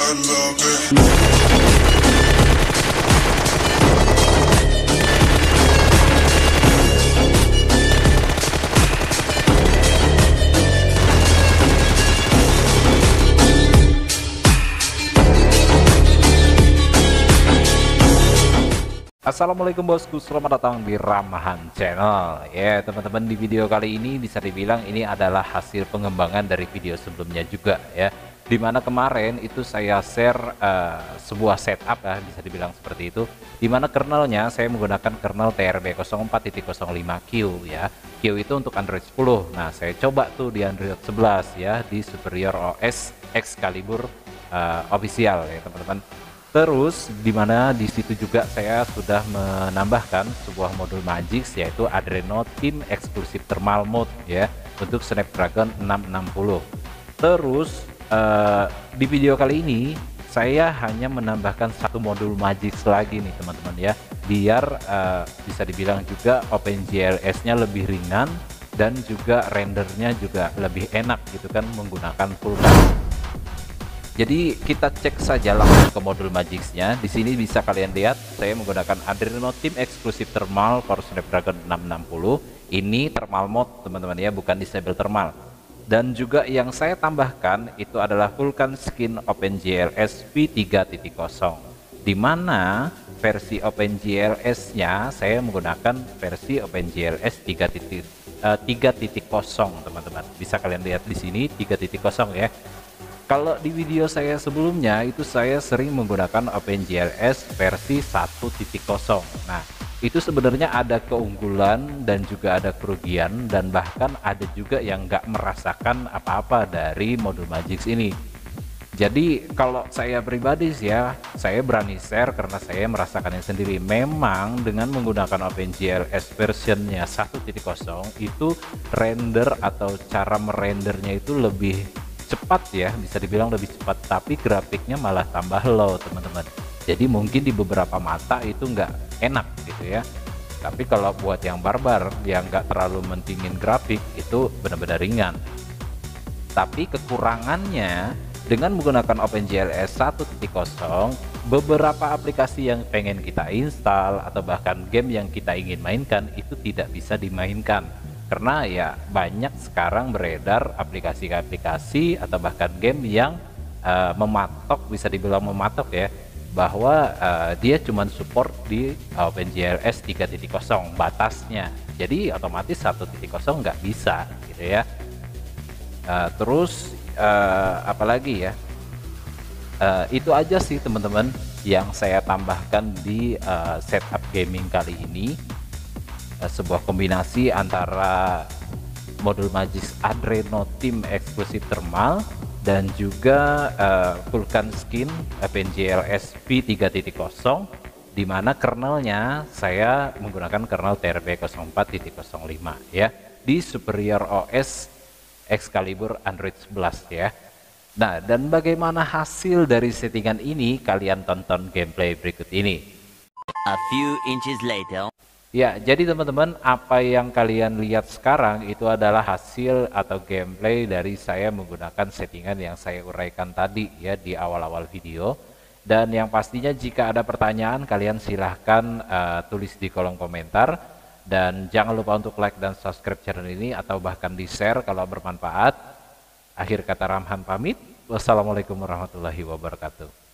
Assalamualaikum bosku, selamat datang di Ramahan Channel. Ya teman-teman, di video kali ini bisa dibilang ini adalah hasil pengembangan dari video sebelumnya juga ya. Dimana kemarin itu saya share sebuah setup ya, bisa dibilang seperti itu. Dimana kernelnya saya menggunakan kernel TRB 04.05Q ya. Q itu untuk Android 10. Nah saya coba tuh di Android 11 ya, di Superior OS Excalibur official ya teman-teman. Terus dimana di situ juga saya sudah menambahkan sebuah modul Magix, yaitu Adreno Team Exclusive Thermal Mode ya untuk Snapdragon 660. Terus di video kali ini saya hanya menambahkan satu modul Magix lagi nih teman-teman ya, biar bisa dibilang juga OpenGLS-nya lebih ringan dan juga rendernya juga lebih enak gitu kan menggunakan full color. Jadi kita cek saja langsung ke modul Magix-nya. Di sini bisa kalian lihat saya menggunakan Adreno Team Exclusive Thermal for Snapdragon 660. Ini thermal mode teman-teman ya, bukan disable thermal. Dan juga yang saya tambahkan itu adalah Vulkan Skin OpenGLS V3.0. Di mana versi OpenGLS-nya saya menggunakan versi OpenGLS 3.0 teman-teman. Bisa kalian lihat di sini 3.0 ya. Kalau di video saya sebelumnya itu saya sering menggunakan OpenGLS versi 1.0. Nah, itu sebenarnya ada keunggulan dan juga ada kerugian, dan bahkan ada juga yang nggak merasakan apa-apa dari modul Magix ini. Jadi kalau saya pribadi sih ya, saya berani share karena saya merasakannya sendiri. Memang dengan menggunakan OpenGLS versionnya 1.0 itu render atau cara merendernya itu lebih cepat ya, bisa dibilang lebih cepat, tapi grafiknya malah tambah low teman-teman. Jadi mungkin di beberapa mata itu nggak enak gitu ya, tapi kalau buat yang barbar yang nggak terlalu mentingin grafik itu benar-benar ringan. Tapi kekurangannya dengan menggunakan OpenGLS 1.0, beberapa aplikasi yang pengen kita install atau bahkan game yang kita ingin mainkan itu tidak bisa dimainkan. Karena ya banyak sekarang beredar aplikasi-aplikasi atau bahkan game yang mematok, bisa dibilang mematok ya, bahwa dia cuma support di OpenGLS 3.0 batasnya. Jadi otomatis 1.0 nggak bisa gitu ya. Terus apalagi ya, itu aja sih teman-teman yang saya tambahkan di setup gaming kali ini. Sebuah kombinasi antara modul Magix Adreno Team Exclusive Thermal dan juga Vulkan Skin OpenGLS V3.0, di mana kernelnya saya menggunakan kernel TRB 04.05 ya, di Superior OS Excalibur Android 11 ya. Nah, dan bagaimana hasil dari settingan ini, kalian tonton gameplay berikut ini. A few inches later. Ya, jadi teman-teman, apa yang kalian lihat sekarang itu adalah hasil atau gameplay dari saya menggunakan settingan yang saya uraikan tadi ya di awal-awal video. Dan yang pastinya jika ada pertanyaan, kalian silahkan tulis di kolom komentar. Dan jangan lupa untuk like dan subscribe channel ini atau bahkan di share kalau bermanfaat. Akhir kata Ramhan pamit. Wassalamualaikum warahmatullahi wabarakatuh.